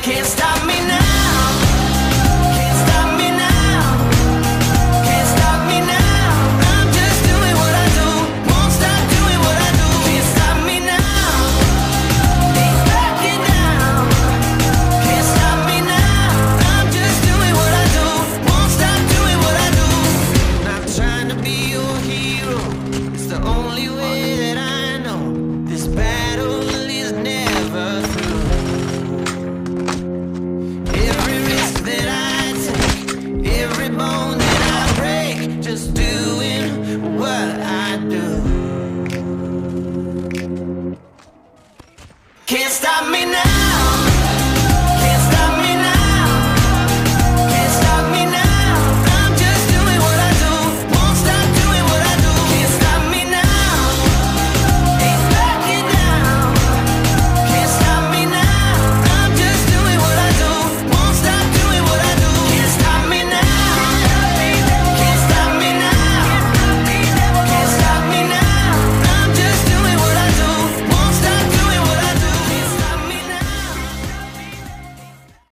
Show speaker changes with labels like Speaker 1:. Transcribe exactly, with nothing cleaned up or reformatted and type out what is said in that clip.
Speaker 1: Can't stop me now. Can't stop me now. Can't stop me now. I'm just doing what I do. Won't stop doing what I do. Can't stop me now. Ain't backing down. Can't stop me now. I'm just doing what I do. Won't stop doing what I do. Not trying to be your hero. It's the only way that I know. This battle is never through. Every risk that I take, every bone that I break, just doing what I do. Can't stop me now.